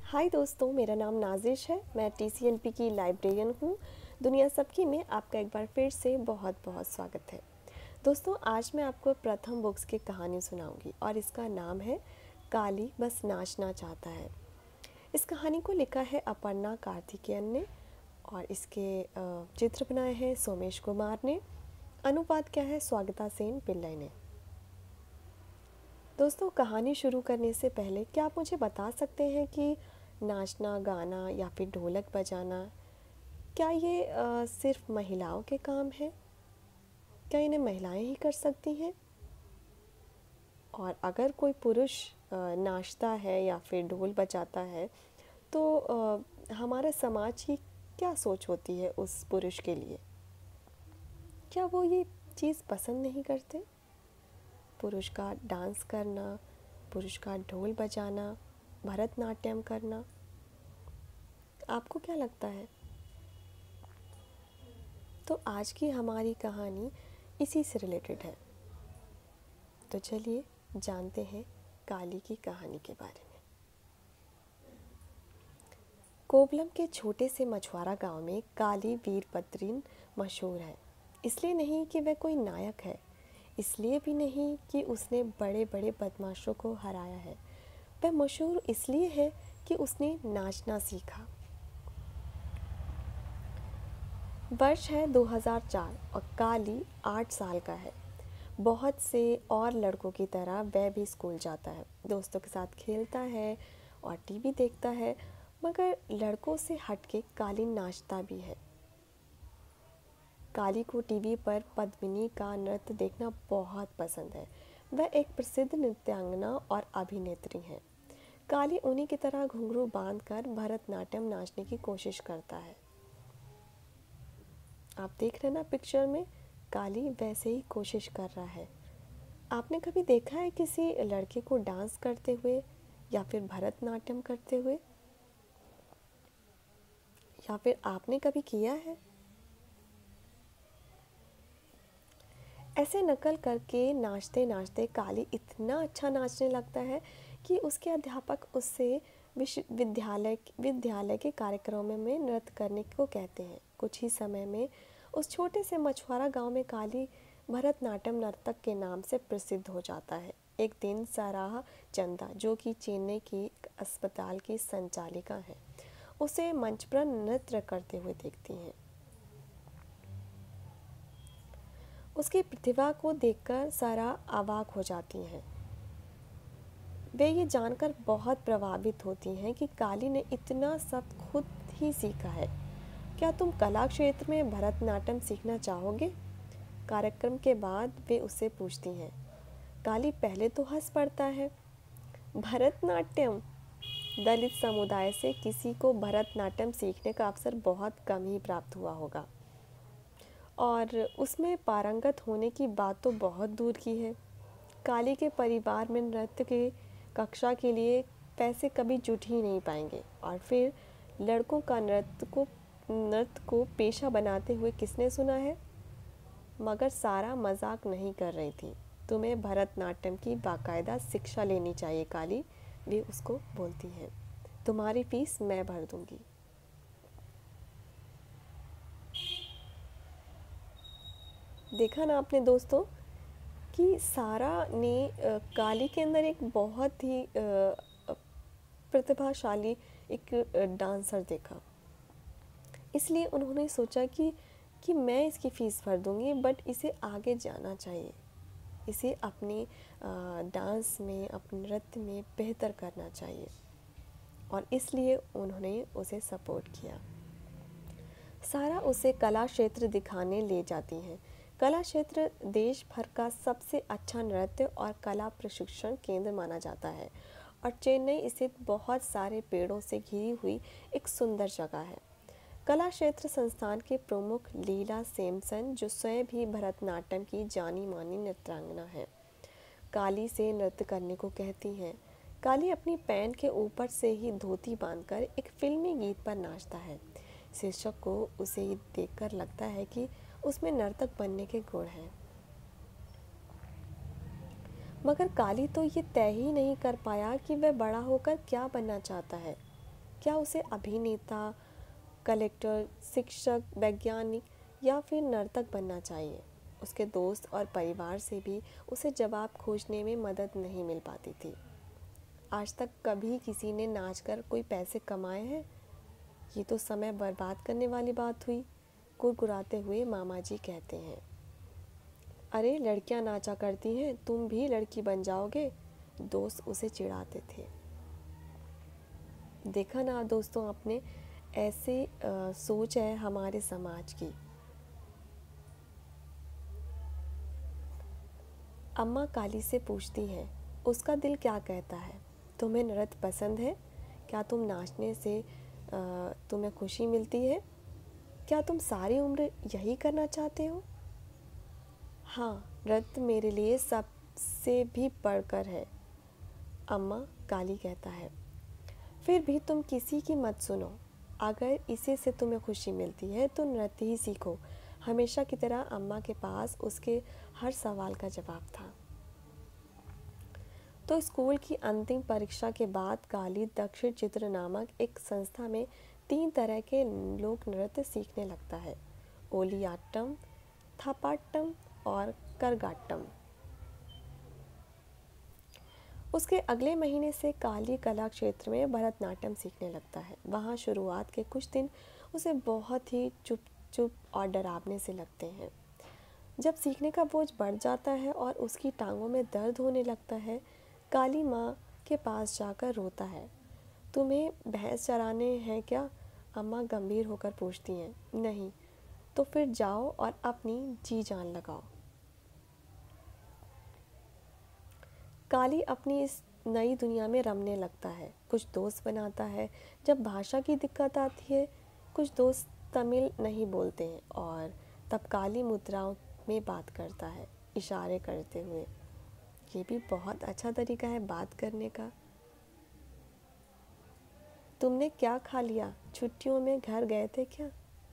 हाय दोस्तों, मेरा नाम नाजिश है। मैं टीसीएनपी की लाइब्रेरियन हूँ। दुनिया सबकी में आपका एक बार फिर से बहुत बहुत स्वागत है। दोस्तों, आज मैं आपको प्रथम बुक्स की कहानी सुनाऊंगी और इसका नाम है काली बस नाचना चाहता है। इस कहानी को लिखा है अपर्णा कार्तिकेयन ने और इसके चित्र बनाए हैं सोमेश कुमार ने। अनुवाद क्या है स्वागता सेन पिल्लई ने। दोस्तों, कहानी शुरू करने से पहले क्या आप मुझे बता सकते हैं कि नाचना, गाना या फिर ढोलक बजाना क्या ये सिर्फ महिलाओं के काम है? क्या इन्हें महिलाएं ही कर सकती हैं? और अगर कोई पुरुष नाचता है या फिर ढोल बजाता है तो हमारे समाज की क्या सोच होती है उस पुरुष के लिए? क्या वो ये चीज़ पसंद नहीं करते? पुरुष का डांस करना, पुरुष का ढोल बजाना, भरतनाट्यम करना। आपको क्या लगता है? तो आज की हमारी कहानी इसी से रिलेटेड है। तो चलिए जानते हैं काली की कहानी के बारे में। कोवलम के छोटे से मछुआरा गांव में काली वीरभद्रीन मशहूर है। इसलिए नहीं कि वह कोई नायक है, इसलिए भी नहीं कि उसने बड़े बड़े बदमाशों को हराया है। वह मशहूर इसलिए है कि उसने नाचना सीखा। वर्ष है 2004 और काली 8 साल का है। बहुत से और लड़कों की तरह वह भी स्कूल जाता है, दोस्तों के साथ खेलता है और टीवी देखता है, मगर लड़कों से हटके काली नाचता भी है। काली को टीवी पर पद्मिनी का नृत्य देखना बहुत पसंद है। वह एक प्रसिद्ध नृत्यांगना और अभिनेत्री है। काली उन्हीं की तरह घुंघरू बांधकर भरतनाट्यम नाचने की कोशिश करता है। आप देख रहे ना पिक्चर में, काली वैसे ही कोशिश कर रहा है। आपने कभी देखा है किसी लड़के को डांस करते हुए या फिर भरतनाट्यम करते हुए? या फिर आपने कभी किया है? ऐसे नकल करके नाचते नाचते काली इतना अच्छा नाचने लगता है कि उसके अध्यापक उससे विद्यालय के कार्यक्रमों में नृत्य करने को कहते हैं। कुछ ही समय में उस छोटे से मछुआरा गांव में काली भरतनाट्यम नर्तक के नाम से प्रसिद्ध हो जाता है। एक दिन साराह चंदा, जो कि चेन्नई की अस्पताल की संचालिका है, उसे मंच पर नृत्य करते हुए देखती हैं। उसकी प्रतिभा को देखकर सारा अवाक हो जाती हैं। वे ये जानकर बहुत प्रभावित होती हैं कि काली ने इतना सब खुद ही सीखा है। क्या तुम कला क्षेत्र में भरतनाट्यम सीखना चाहोगे? कार्यक्रम के बाद वे उससे पूछती हैं। काली पहले तो हंस पड़ता है। भरतनाट्यम? दलित समुदाय से किसी को भरतनाट्यम सीखने का अवसर बहुत कम ही प्राप्त हुआ होगा, और उसमें पारंगत होने की बात तो बहुत दूर की है। काली के परिवार में नृत्य की कक्षा के लिए पैसे कभी जुट ही नहीं पाएंगे, और फिर लड़कों का नृत्य को पेशा बनाते हुए किसने सुना है? मगर सारा मजाक नहीं कर रही थी। तुम्हें भरतनाट्यम की बाकायदा शिक्षा लेनी चाहिए काली, वे उसको बोलती हैं। तुम्हारी फीस मैं भर दूंगी। देखा ना आपने दोस्तों कि सारा ने काली के अंदर एक बहुत ही प्रतिभाशाली एक डांसर देखा। इसलिए उन्होंने सोचा कि मैं इसकी फ़ीस भर दूंगी, बट इसे आगे जाना चाहिए, इसे अपने डांस में, अपने नृत्य में बेहतर करना चाहिए, और इसलिए उन्होंने उसे सपोर्ट किया। सारा उसे कला क्षेत्र दिखाने ले जाती हैं। कला क्षेत्र देश भर का सबसे अच्छा नृत्य और कला प्रशिक्षण केंद्र माना जाता है, और चेन्नई स्थित बहुत सारे पेड़ों से घिरी हुई एक सुंदर जगह है। कला क्षेत्र संस्थान के प्रमुख लीला सैमसन, जो स्वयं भी भरतनाट्यम की जानी मानी नृत्यांगना है, काली से नृत्य करने को कहती हैं। काली अपनी पैंट के ऊपर से ही धोती बांधकर एक फिल्मी गीत पर नाचता है। शीर्षक को उसे देखकर लगता है कि उसमें नर्तक बनने के गुण हैं। मगर काली तो ये तय ही नहीं कर पाया कि वह बड़ा होकर क्या बनना चाहता है। क्या उसे अभिनेता, कलेक्टर, शिक्षक, वैज्ञानिक या फिर नर्तक बनना चाहिए? उसके दोस्त और परिवार से भी उसे जवाब खोजने में मदद नहीं मिल पाती थी। आज तक कभी किसी ने नाचकर कोई पैसे कमाए हैं? ये तो समय बर्बाद करने वाली बात हुई, कुरकुराते हुए मामा जी कहते हैं। अरे लड़कियां नाचा करती हैं, तुम भी लड़की बन जाओगे, दोस्त उसे चिढ़ाते थे। देखा ना दोस्तों आपने, ऐसे सोच है हमारे समाज की। अम्मा काली से पूछती हैं, उसका दिल क्या कहता है? तुम्हें नृत्य पसंद है? क्या तुम नाचने से तुम्हें खुशी मिलती है? क्या तुम सारी उम्र यही करना चाहते हो? हाँ, नृत्य मेरे लिए सबसे भी बढ़कर है, अम्मा काली कहता है। फिर भी तुम किसी की मत सुनो, अगर इसी से तुम्हें खुशी मिलती है तो नृत्य ही सीखो। हमेशा की तरह अम्मा के पास उसके हर सवाल का जवाब था। तो स्कूल की अंतिम परीक्षा के बाद काली दक्षिण चित्र नामक एक संस्था में 3 तरह के लोक नृत्य सीखने लगता है, ओलियाट्टम, थापाट्टम और करगाट्टम। उसके अगले महीने से काली कला क्षेत्र में भरतनाट्यम सीखने लगता है। वहाँ शुरुआत के कुछ दिन उसे बहुत ही चुप चुप और डरावने से लगते हैं। जब सीखने का बोझ बढ़ जाता है और उसकी टांगों में दर्द होने लगता है, काली माँ के पास जाकर रोता है। तुम्हें भैंस चराने हैं क्या? अम्मा गंभीर होकर पूछती हैं। नहीं। तो फिर जाओ और अपनी जी जान लगाओ। काली अपनी इस नई दुनिया में रमने लगता है, कुछ दोस्त बनाता है। जब भाषा की दिक्कत आती है, कुछ दोस्त तमिल नहीं बोलते हैं और तब काली मुद्राओं में बात करता है, इशारे करते हुए। ये भी बहुत अच्छा तरीका है बात करने का। तुमने क्या खा लिया? छुट्टियों में घर गए थे क्या?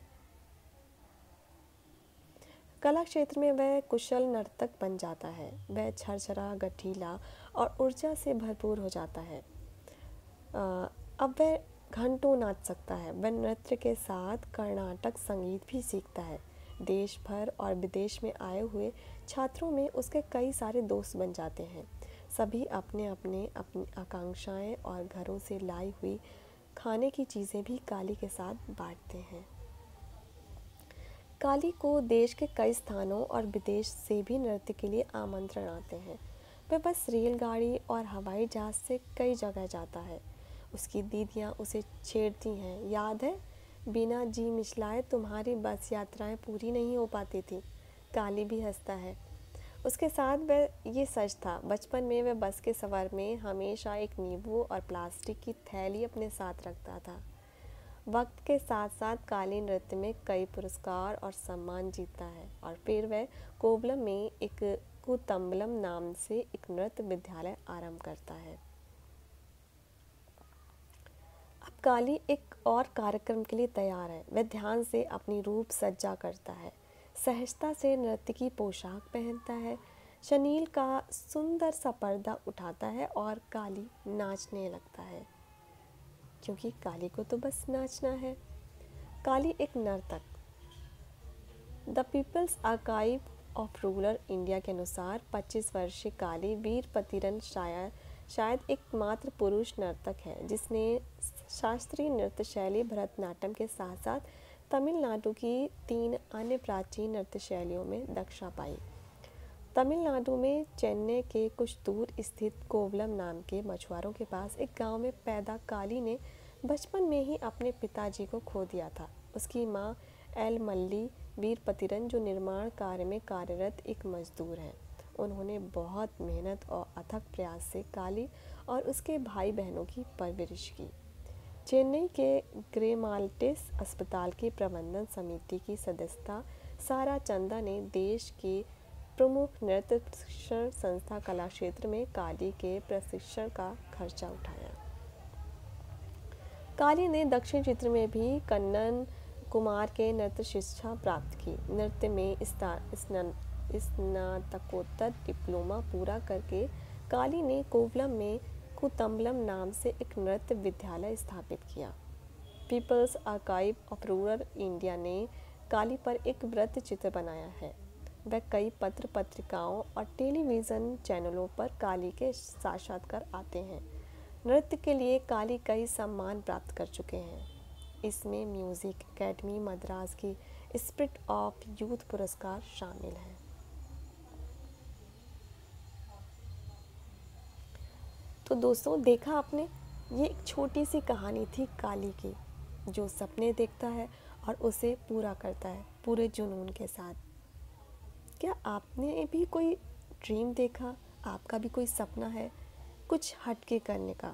कला क्षेत्र में वह कुशल नर्तक बन जाता है। वह छरछरा, गठीला और ऊर्जा से भरपूर हो जाता है। अब वह घंटों नाच सकता है। वह नृत्य के साथ कर्नाटक संगीत भी सीखता है। देश भर और विदेश में आए हुए छात्रों में उसके कई सारे दोस्त बन जाते हैं। सभी अपने अपने अपनी आकांक्षाएं और घरों से लाई हुई खाने की चीज़ें भी काली के साथ बांटते हैं। काली को देश के कई स्थानों और विदेश से भी नृत्य के लिए आमंत्रण आते हैं। वह बस रेलगाड़ी और हवाई जहाज़ से कई जगह जाता है। उसकी दीदियाँ उसे छेड़ती हैं, याद है, बिना जी मिचलाए तुम्हारी बस यात्राएं पूरी नहीं हो पाती थी। काली भी हंसता है। उसके साथ वह ये सच था, बचपन में वह बस के सफ़र में हमेशा एक नींबू और प्लास्टिक की थैली अपने साथ रखता था। वक्त के साथ साथ काली नृत्य में कई पुरस्कार और सम्मान जीतता है और फिर वह कोवलम में एक कूतंबलम नाम से एक नृत्य विद्यालय आरंभ करता है। अब काली एक और कार्यक्रम के लिए तैयार है। वह ध्यान से अपनी रूप सज्जा करता है, सहजता से नृत्य की पोशाक पहनता है, शनील का सुंदर सा पर्दा उठाता है और काली नाचने लगता है, क्योंकि काली को तो बस नाचना है। काली एक नर्तक। The People's Archive of Rural India के अनुसार 25 वर्षीय काली वीरपतिरन शायद एकमात्र पुरुष नर्तक है जिसने शास्त्रीय नृत्य शैली भरतनाट्यम के साथ साथ तमिलनाडु की 3 अन्य प्राचीन नृत्य शैलियों में दक्षता पाई। तमिलनाडु में चेन्नई के कुछ दूर स्थित कोवलम नाम के मछुआरों के पास एक गांव में पैदा काली ने बचपन में ही अपने पिताजी को खो दिया था। उसकी माँ एल मल्ली वीरपतिरन, जो निर्माण कार्य में कार्यरत एक मजदूर हैं, उन्होंने बहुत मेहनत और अथक प्रयास से काली और उसके भाई बहनों की परवरिश की। चेन्नई के ग्रेमाल्टेस अस्पताल की प्रबंधन समिति की सदस्यता सारा चंदा ने देश की प्रमुख नृत्य प्रशिक्षण संस्था कला क्षेत्र में काली के प्रशिक्षण का खर्चा उठाया। काली ने दक्षिण चित्र में भी कन्नन कुमार के नृत्य शिक्षा प्राप्त की। नृत्य में स्नातकोत्तर डिप्लोमा पूरा करके काली ने कोवलम में कूतम्बलम नाम से एक नृत्य विद्यालय स्थापित किया। People's Archive of Rural India ने काली पर एक वृत्त चित्र बनाया है। वह कई पत्र पत्रिकाओं और टेलीविज़न चैनलों पर काली के साक्षात्कार आते हैं। नृत्य के लिए काली कई सम्मान प्राप्त कर चुके हैं। इसमें म्यूज़िक एकेडमी मद्रास की स्पिरिट ऑफ यूथ पुरस्कार शामिल है। तो दोस्तों, देखा आपने, ये एक छोटी सी कहानी थी काली की, जो सपने देखता है और उसे पूरा करता है पूरे जुनून के साथ। क्या आपने भी कोई ड्रीम देखा? आपका भी कोई सपना है कुछ हटके करने का,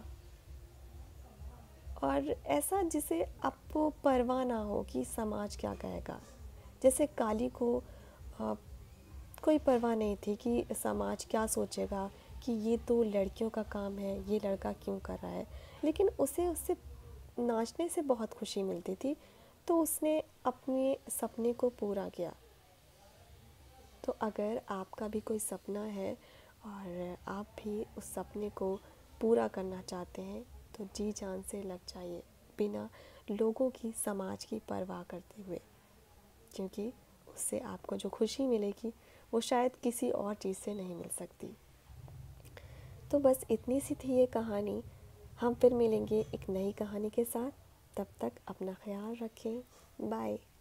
और ऐसा जिसे आपको परवाह ना हो कि समाज क्या कहेगा? जैसे काली को कोई परवाह नहीं थी कि समाज क्या सोचेगा, कि ये तो लड़कियों का काम है, ये लड़का क्यों कर रहा है। लेकिन उसे उससे नाचने से बहुत खुशी मिलती थी, तो उसने अपने सपने को पूरा किया। तो अगर आपका भी कोई सपना है और आप भी उस सपने को पूरा करना चाहते हैं, तो जी जान से लग जाइए, बिना लोगों की, समाज की परवाह करते हुए, क्योंकि उससे आपको जो खुशी मिलेगी वो शायद किसी और चीज़ से नहीं मिल सकती। तो बस इतनी सी थी ये कहानी। हम फिर मिलेंगे एक नई कहानी के साथ। तब तक अपना ख्याल रखें। बाय।